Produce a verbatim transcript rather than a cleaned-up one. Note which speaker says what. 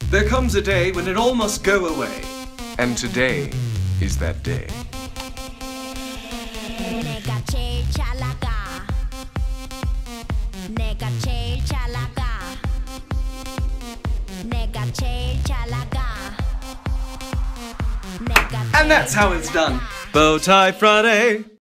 Speaker 1: There comes a day when it all must go away. And today is that day.
Speaker 2: 내가 제일 잘 나가. 내가 제일 잘 나가. 내가 제일 잘 나가.
Speaker 1: And that's how it's done. Bow tie Friday.